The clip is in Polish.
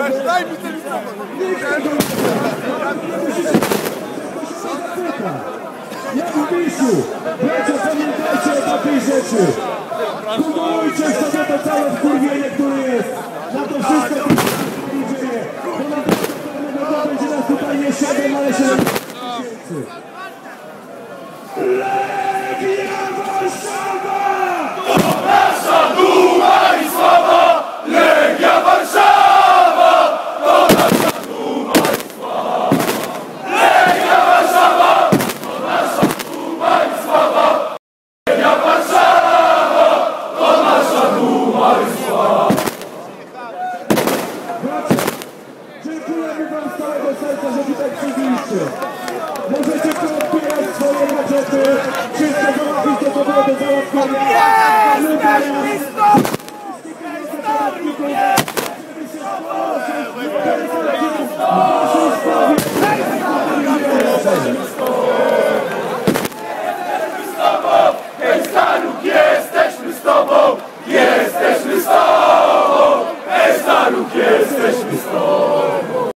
Daj mi ten mikrofon! Jak w Misiu! Bracia, pamiętajcie o takiej rzeczy! Kumulujcie sobie to całe wkurwienie, które jest! Na to wszystko, co się dzieje! Bo na to będzie nas tutaj nie 7, ale 7 tysięcy! Legia Warszawa! To nasza duma i sława! Legia Warszawa! To nasza duma i sława! Legia Warszawa! To nasza duma i sława! Legia Warszawa! To nasza duma i sława! Bracia, dziękujemy wam z całego serca, że tutaj przybyliście. Możecie podpierać swoje maczety, wszystko załatwić, co było do załatwienia. Jest!